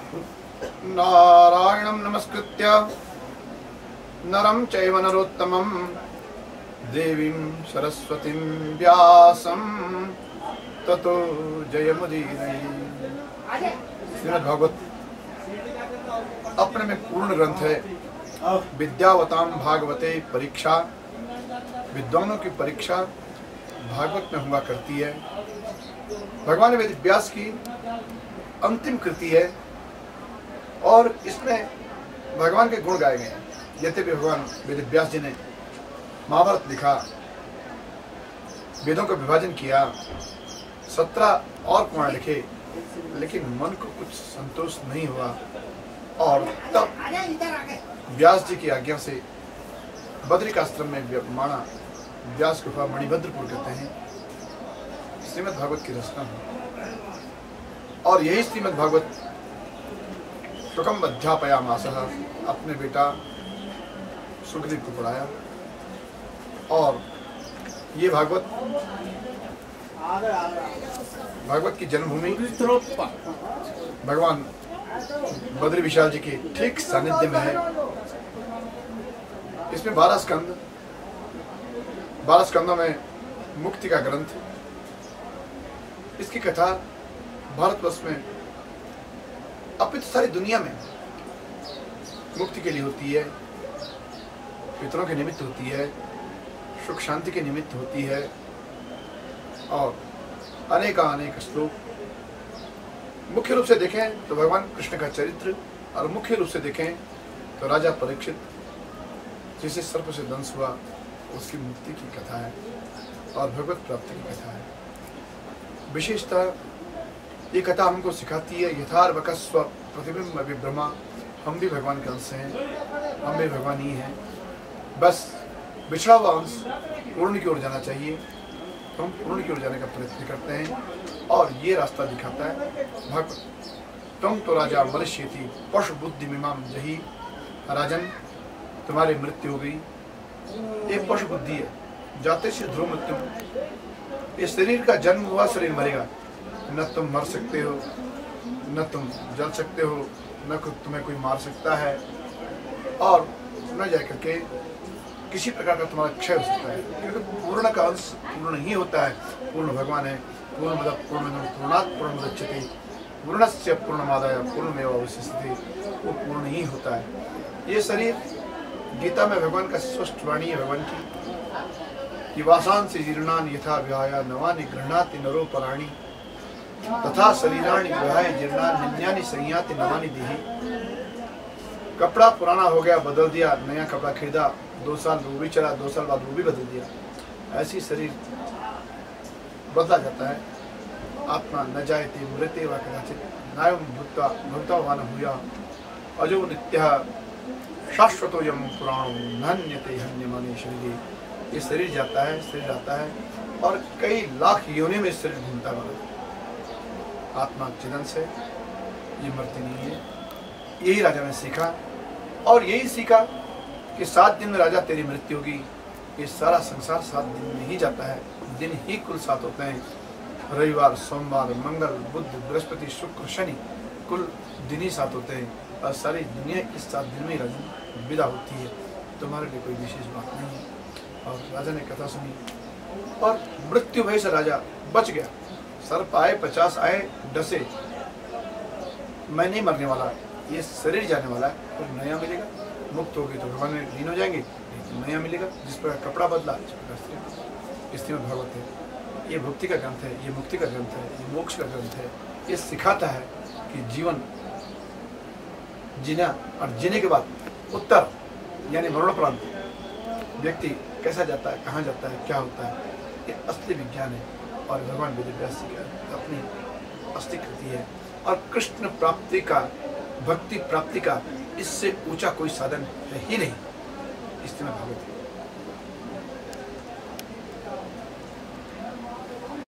नारायणं नमस्कृत्य नरं चैव नरोत्तमं देवीं सरस्वतीं व्यासं ततो जयमुदीरये। श्रीमद् भागवत अपने में पूर्ण ग्रंथ है। विद्यावताम भागवते परीक्षा, विद्वानों की परीक्षा भागवत में हुआ करती है। भगवान वेद व्यास की अंतिम कृति है और इसमें भगवान के गुण गाए गए हैं। यद्यपि भगवान वेद व्यास जी ने महाभारत लिखा, वेदों का विभाजन किया, 17 और पुराण लिखे, लेकिन मन को कुछ संतोष नहीं हुआ और तब व्यास जी की आज्ञा से बद्रिकाश्रम में माना व्यास गुफा मणिभद्रपुर कहते हैं, श्रीमद् भागवत की रचना हुई। और यही श्रीमद् भागवत शुकम अध्यापयामासः, अपने बेटा सुखदेव को पढ़ाया। और ये भागवत की जन्मभूमि भगवान बद्री विशाल जी के ठीक सानिध्य में है। इसमें 12 स्कंद, 12 स्कंदों में मुक्ति का ग्रंथ। इसकी कथा भारतवर्ष में अपितु सारी दुनिया में मुक्ति के लिए होती है, पितरों के निमित्त होती है, सुख शांति के निमित्त होती है। और अनेक श्लोक मुख्य रूप से देखें तो भगवान कृष्ण का चरित्र, और मुख्य रूप से देखें तो राजा परीक्षित जिसे सर्प से दंश हुआ उसकी मुक्ति की कथा है और भगवत प्राप्ति की कथा है। विशेषतः ये कथा हमको सिखाती है यथार्वकस्व प्रतिबिंब विभ्रमा, हम भी भगवान के अंश हैं, हम भी भगवान ही हैं। बस बिछड़ा हुआ अंश पूर्ण की ओर जाना चाहिए, तो हम पूर्ण की ओर जाने का प्रयत्न करते हैं और ये रास्ता दिखाता है भगवत। तुम तो राजा मनुष्यति पशु बुद्धि मिमाम जही, राजन तुम्हारी मृत्यु हो गई। एक पशु बुद्धि है, जाते से ध्रुव मृत्यु। इस शरीर का जन्म हुआ, शरीर मरेगा। न तुम मर सकते हो, न तुम जल सकते हो, न तुम्हें कोई मार सकता है, और न जा करके किसी प्रकार का तुम्हारा क्षय हो सकता है, क्योंकि पूर्ण का अंश पूर्ण ही होता है। पूर्ण भगवान है। पूर्ण पूर्णात् पूर्णमुदच्यते, पूर्णस्य पूर्णमादाय पूर्णमेवावशिष्यते, वो पूर्ण ही होता है। ये शरीर गीता में भगवान का स्पष्ट वाणी है भगवान की, वासांसि जीर्णानि यथा विहाय नवानि गृह्णाति नरो पराणि, तथा शरीराणि विहाय जीर्णानि निन्यानि संयाति नवानि देहि। कपड़ा पुराना हो गया, बदल दिया, नया कपड़ा खरीदा, 2 साल वो भी चला, 2 साल बाद वो भी बदल दिया। ऐसी शरीर बदला जाता है। आत्मा न जायते मृते वा कदाचित, नायं भूत्वा भूतवान् भूयात्, अजो नित्यः शाश्वतोऽयं पुराणो नह्यते हन्यमाने शरीरे। ये शरीर जाता है, शरीर आता है और कई लाख योनि में शरीर घूमता है। आत्मा चिदन से ये मरती नहीं है। यही राजा ने सीखा, और यही सीखा कि 7 दिन में राजा तेरी मृत्यु होगी। ये सारा संसार 7 दिन में ही जाता है। दिन ही कुल 7 होते हैं, रविवार, सोमवार, मंगल, बुध, बृहस्पति, शुक्र, शनि, कुल दिन ही 7 होते हैं, और सारी दुनिया इस 7 दिन में ही राजा विदा होती है। तुम्हारे लिए कोई विशेष बात नहीं है। और राजा ने कथा सुनी और मृत्यु भय से राजा बच गया। सर्प आए, 50 आए, डसे, मैं नहीं मरने वाला, ये शरीर जाने वाला है, फिर नया मिलेगा। मुक्त हो गई तो भगवान में लीन हो जाएंगे, तो नया मिलेगा। जिस प्रकार कपड़ा बदला, इस प्रकार श्रीमद् भागवत है। ये भक्ति का ग्रंथ है, ये मुक्ति का ग्रंथ है, ये मोक्ष का ग्रंथ है। ये सिखाता है कि जीवन जीना और जीने के बाद उत्तर यानी मरणोपरांत व्यक्ति कैसा जाता है, कहाँ जाता है, क्या होता है, ये असली विज्ञान है। और भगवान वेद व्यास जी का अपनी असली कृति है। और कृष्ण प्राप्ति का, भक्ति प्राप्ति का इससे ऊंचा कोई साधन है ही नहीं। इसमें भागवत